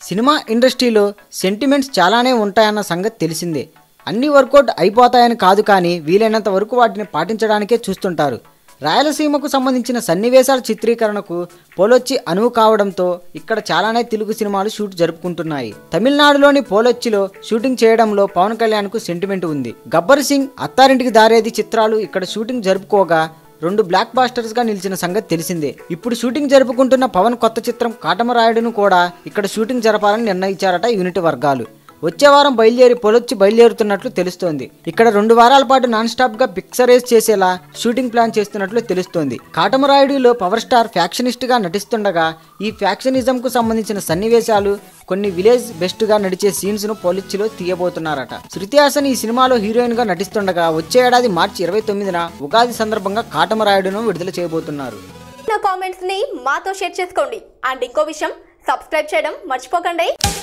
Cinema ఇండస్ట్రీలో sentiments చాలానే ఉంటాయన్న సంగతి తెలిసిందే. అన్ని వర్కౌట్ అయిపోతాయని కాదు, కానీ వీలైనంత వరకు వాటిని పాటించడానికే చూస్తుంటారు. రాయలసీమకు సంబంధించిన సన్నివేశాల చిత్రీకరణకు పోలొచ్చి అనువు కావడంతో ఇక్కడ చాలానే తెలుగు సినిమాలు షూట్ జరుపుకుంటున్నాయి. తమిళనాడులోని పోలొచ్చిలో షూటింగ్ చేయడంలో పవన్ కళ్యాణ్కు సెంటిమెంట్ ఉంది. గబ్బర్ సింగ్, అత్తారింటికి దారేది చిత్రాలు ఇక్కడ షూటింగ్ జరుపుకోగా 2 బ్లాక్ బాస్టర్స్ గా నిలిచిన సంగతి తెలిసిందే. ఇప్పుడు షూటింగ్ జరుపుకుంటున్న పవన్ కొత్త చిత్రం కాటమరాయుడును కూడా ఇక్కడ షూటింగ్ జరపాలని నిర్ణయించారట యూనిట్ వర్గాలు. వచ్చే వారం పొలొచ్చి బయలుదేరుతున్నట్లు తెలుస్తోంది. ఇక్కడ 2 వారాల పాటు నాన్ స్టాప్ గా పిక్చరైజ్ చేసేలా షూటింగ్ ప్లాన్ చేస్తున్నట్లు తెలుస్తోంది. కాటమరాయుడులో పవర్ స్టార్ ఫ్యాక్షనిస్ట్ గా నటిస్తుండగా ఈ ఫ్యాక్షనిజం కు సంబంధించిన సన్నివేశాలు, కొన్ని విలేజ్ బెస్ట్ గా నడిచే సీన్స్ ను పొలొచ్చిలో తీయబోతున్నారట. శృతి హాసన్ ఈ సినిమాలో హీరోయిన్ గా నటిస్తుండగా వచ్చే ఏడాది మార్చి 29న ఉగాది సందర్భంగా కాటమరాయుడును విడుదల చేయబోతున్నారు. నా కామెంట్స్ ని మాతో షేర్ చేసుకోండి. అండ్ ఇంకో విషయం, సబ్స్క్రైబ్ చేయడం మర్చిపోకండి.